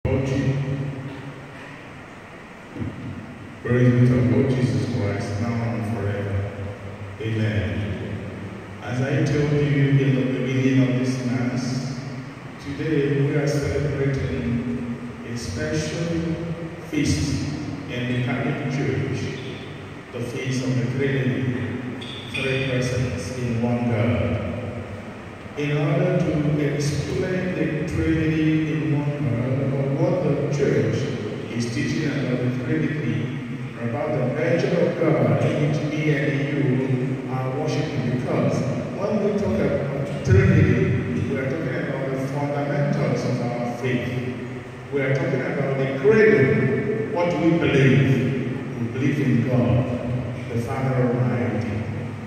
Praise be to Lord Jesus Christ, now and forever. Amen. As I told you in the beginning of this Mass, today we are celebrating a special feast in the Catholic Church, the feast of the Trinity, three persons in one God. In order to explain the Trinity in one God, or what the Church is teaching about the Trinity, about the nature of God in which me and you are worshiping, because when we talk about Trinity, we are talking about the fundamentals of our faith. We are talking about the credo, what we believe. We believe in God, the Father Almighty.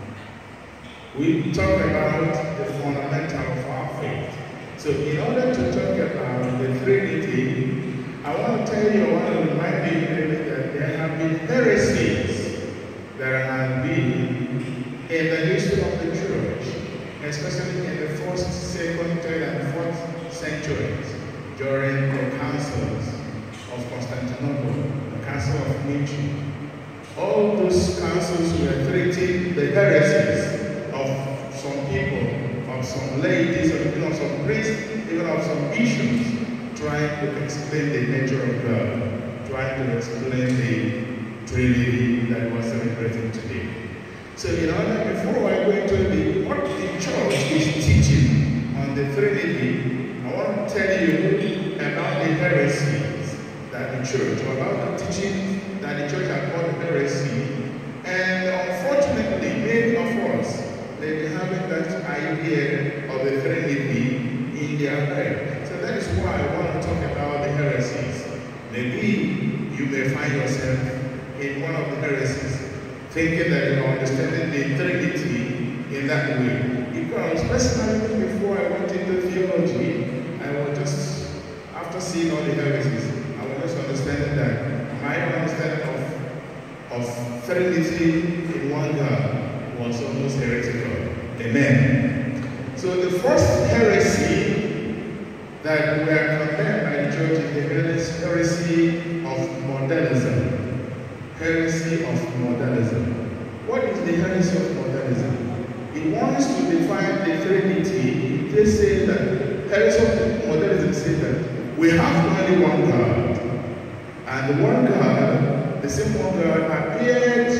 We talk about the fundamental of our faith. So in order to talk about the Trinity, I want to tell you, I want to remind you that there have been heresies that have been in the history of the Church, especially in the 1st, 2nd, 3rd, and 4th centuries, during the councils of Constantinople, the Council of Nicaea. All those councils were treating the heresies of some people, of some ladies, of some priests, even of some bishops, trying to explain the nature of God, trying to explain the Trinity that we're celebrating today. So, before I go into what the Church is teaching on the Trinity, I want to tell you about the heresies that the Church, or about the teaching that the Church has called heresy. And unfortunately, many of us, they have that idea of the Trinity in their head. That is why I want to talk about the heresies. Maybe you may find yourself in one of the heresies, thinking that you are understanding the Trinity in that way. Because personally, before I went into theology, I was just, after seeing all the heresies, I was just understanding that my understanding of Trinity in one God was almost heretical. Amen. So the first heresy that we are condemned by the Church is the heresy of modalism. Heresy of modalism. What is the heresy of modalism? It wants to define the Trinity. They say that heresy of modalism says that we have only one God. And the one God, the same one God, appeared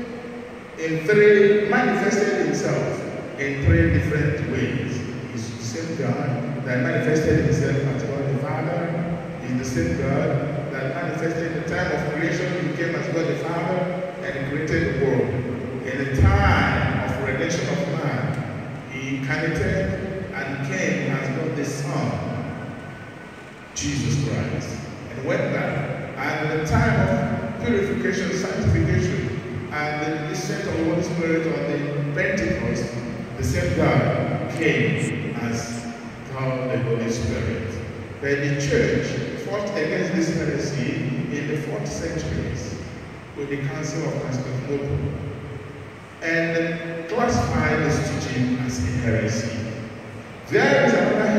in three, manifested himself in three different ways. He's the same God that manifested himself as God the Father. He's the same God that manifested in the time of creation. He came as God the Father and created the world. In the time of redemption of man, he incarnated and came as God the Son, Jesus Christ, and went back. And in the time of purification, sanctification, and the descent of the Holy Spirit on the Pentecost, the same God came as God the Holy Spirit. But the Church fought against this heresy in the 4th centuries with the Council of Constantinople and classified this teaching as a heresy. There is another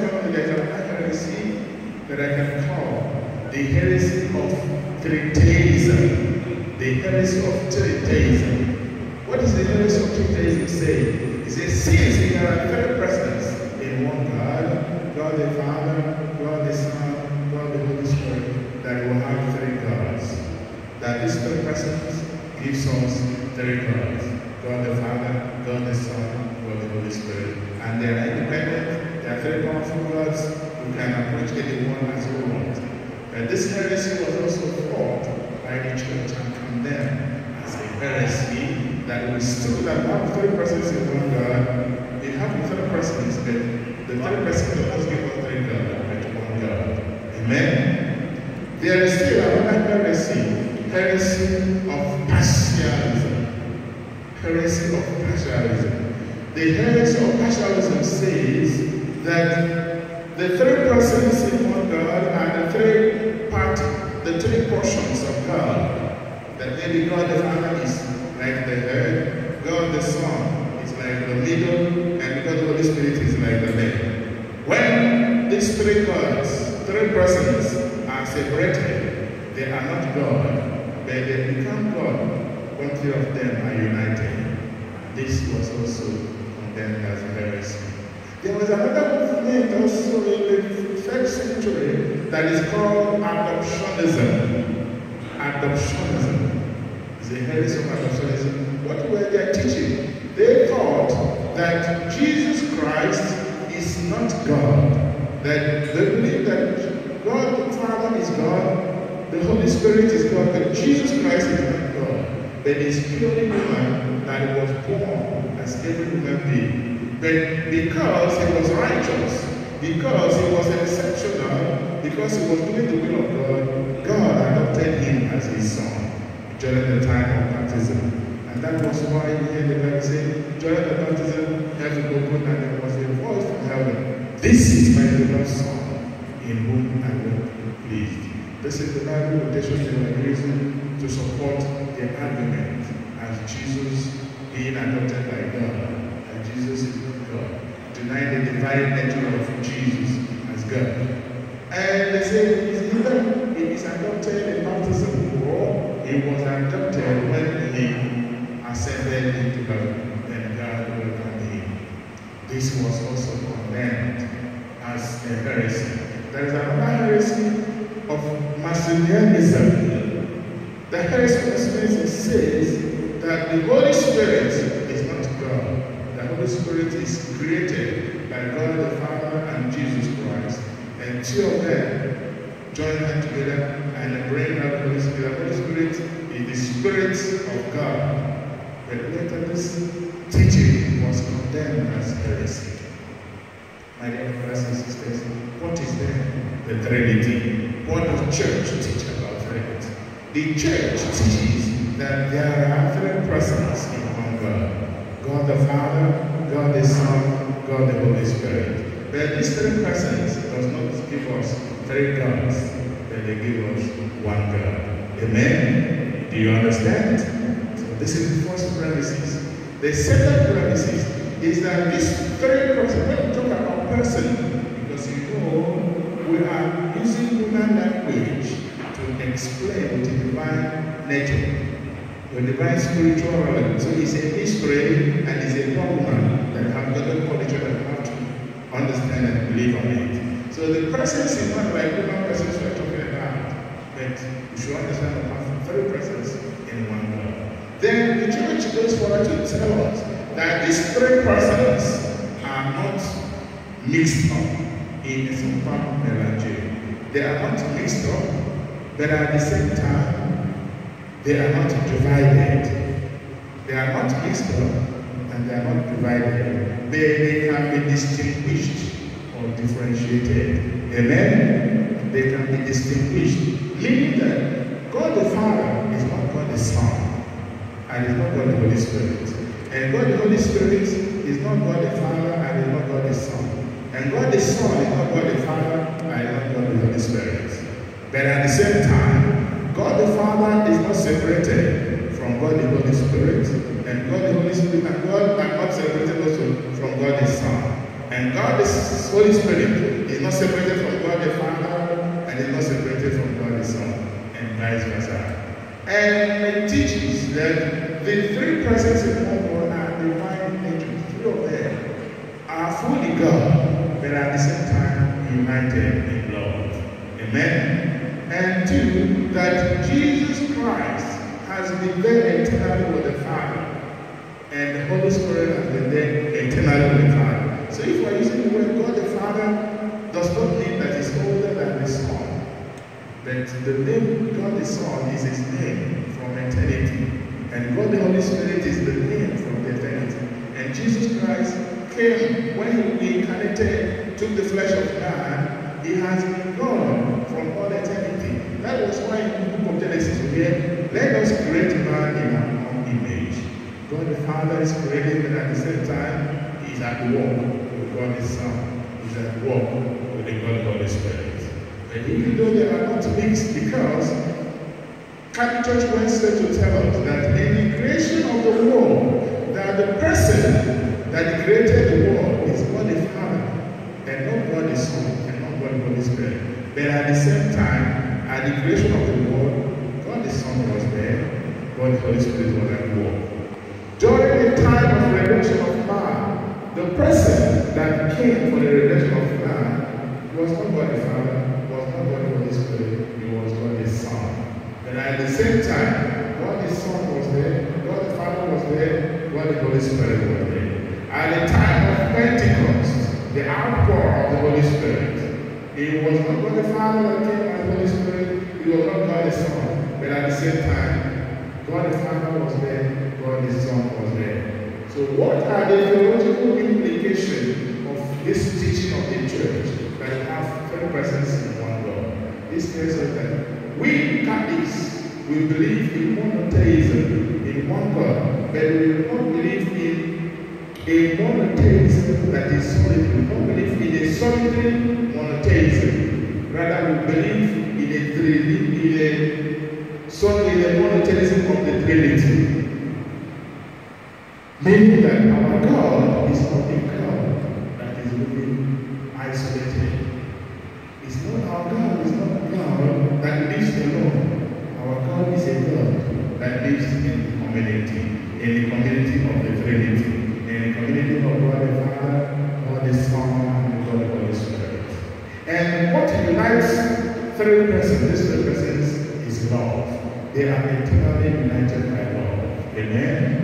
heresy that I can call the heresy of Trinitism. The heresy of Trinitism. What is the heresy of Trinitism saying? It says, since there are three persons in one God, God the Father, God the Son, God the Holy Spirit, that will have three gods. That these three persons gives us three gods. God the Father, God the Son, God the Holy Spirit. And they are independent, they are very powerful gods who can approach anyone as we want. But this heresy was also fought by the Church and condemned as a heresy that we still have three persons in one God. We have three persons, but the three persons do not give us three God, but one God. Amen? There is still another heresy, heresy of partialism. Heresy of partialism. The heresy of partialism says that the three persons in one God are the three parties, the three portions of God. That maybe God the Father is like the head, God the Son is like the middle, and God the Holy Spirit is like the leg. When these three gods, three persons, separated. They are not God, but they become God when three of them are united. This was also condemned as heresy. There was another movement also in the 3rd century that is called adoptionism. Adoptionism is a heresy of adoptionism. What were they teaching? They thought that Jesus Christ is not God. That they believe that God the Father is God, the Holy Spirit is God, but Jesus Christ is not God. But he's purely human, that he was born as every human being. But because he was righteous, because he was exceptional, because he was doing the will of God, God adopted him as his son during the time of baptism. And that was why we hear the Bible say, during the baptism, heaven opened and there was a voice from heaven. This is my beloved Son, in whom I am pleased. This is the Bible quotation they were using to support their argument as Jesus being adopted by God, and Jesus is not God, denying the divine nature of Jesus as God. And they say either he is adopted in baptism or he was adopted when he ascended into heaven and God welcomed him. This was also condemned as a heresy. There is another heresy of Macedonianism. The heresy of Macedonianism says that the Holy Spirit is not God. The Holy Spirit is created by God the Father and Jesus Christ. And two of them join hands together and bring out the Holy Spirit. The Holy Spirit is the Spirit of God. But later this teaching was condemned as heresy. My dear brothers and sisters, what is the Trinity? What does church teach about Trinity? The church teaches that there are three persons in one God. God the Father, God the Son, God the Holy Spirit. But these three persons does not give us three gods, but they give us one God. Amen? Do you understand? So this is the first premises. The second premises is that these three persons, when we talk about person, because you know we are using human language to explain the divine nature, the divine spiritual realm. So it's a mystery and it's a dogma that have other culture that have to understand and believe on it. So the presence is not like human presence we're talking about, but you should understand that we have three persons in one God. Then the church goes forward to tell us that these three persons are not mixed up in some part of Nigeria. They are not mixed up, but at the same time, they are not divided. They are not mixed up, and they are not divided. They can be distinguished or differentiated. Amen? They can be distinguished, meaning that God the Father is not God the Son, and is not God the Holy Spirit. And God the Holy Spirit is not God the Father, and is not God the Son. And God the Son is not God the Father, and is not God the Holy Spirit. But at the same time, God the Father is not separated from God the Holy Spirit, and God the Holy Spirit and God are not separated also from God the Son. And God the Holy Spirit is not separated from God the Father, and is not separated from God the Son, and vice versa. And it teaches that the three persons in one God are divine nature. Three of them are fully God, but at the same time united in love. Amen? And two, that Jesus Christ has been there eternally with the Father, and the Holy Spirit has been there eternally with the Father. So if we're using the word God the Father, does not mean that he's older than the Son. But the name God the Son is his name from eternity. And God the Holy Spirit is the name from the eternity. And Jesus Christ came when he incarnated, took the flesh of man. He has been God from all eternity. That was why in the book of Genesis we hear, let us create man in our own image. God the Father is creating, but at the same time, he is at work with God the Son. He is at work with the God the Holy Spirit. And even though they are not mixed, because Catholic Church wants to tell us that in the creation of the world, that the person that created the world is God the Father, and not God the Son, and not God the Holy Spirit. But at the same time, At the creation of the world, God the Son was there, God the Holy Spirit was at work. During the time of redemption of man, the person that came for the redemption of man was not God the Father, was not God the Holy Spirit, it was God the Son. And at the same time, God the Son was there, God the Father was there, God the Holy Spirit was there. At the time of Pentecost, the outpour of the Holy Spirit, it was not God the Father that came as the Holy Spirit, it was not God the Son. But at the same time, God the Father was there, God the Son was there. So what are the theological implications of this teaching of the church that have three persons in one God? This tells us that we Catholics, we believe in monotheism, in one God, but we do not believe in a monotheism that is solitary. We don't believe in a solitary monotheism. Rather, we believe in a monotheism of the Trinity. Meaning that our God is not a God that is living isolated. It's not our God is not a God that lives alone. Our God is a God that lives in the community of the Trinity, in the community of God the Father, God the Son, and God the Holy Spirit. And what unites three persons, these three persons, is love. They are eternally united by love. Amen.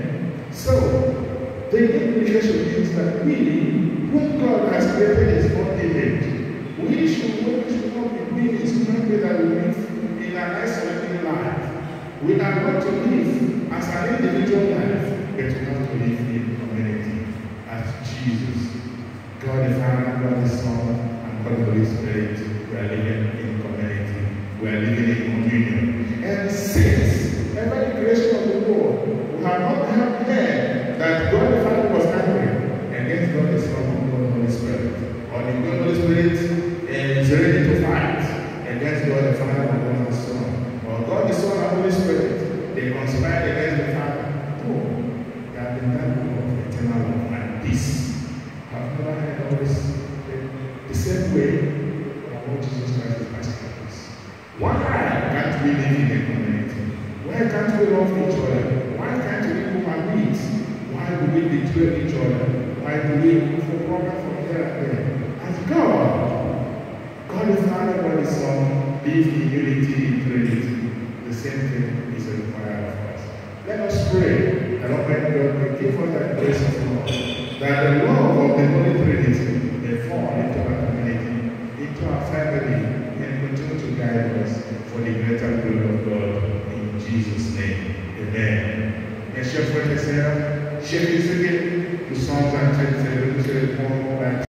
So, the implication is that we, whom God has created His own image, we should not be beings human that we live in an isolated life. We are not to live as an individual life, but we are to live in community as Jesus, God the Father, God the Son, and God the Holy Spirit. We are living in community. We are living in communion. And since ever the creation of the world, we have not heard that God the Father was angry against God the Son and God the Holy Spirit. Or the God the Holy Spirit is ready to fight against God the Father and God the Son. Or God the Son and Holy Spirit, they conspired against the Father. Oh, they have been done of eternal love and peace. I've never heard all this the same way our Lord Jesus Christ is asking us. Why can't we live in a community? Why can't we love each other? Why can't we do our needs? Why do we betray each other? Why do we look for problems from here and there? As God the Father, God the Son, live in unity in Trinity. The same thing is required of us. Let us pray that Almighty God will give us that grace of love, that the love of the Holy Trinity may fall into our community, into our family, and continue to guide us for the greater glory of God. In Jesus' name, amen. Et chers frères et sœurs, chers Psalms 37,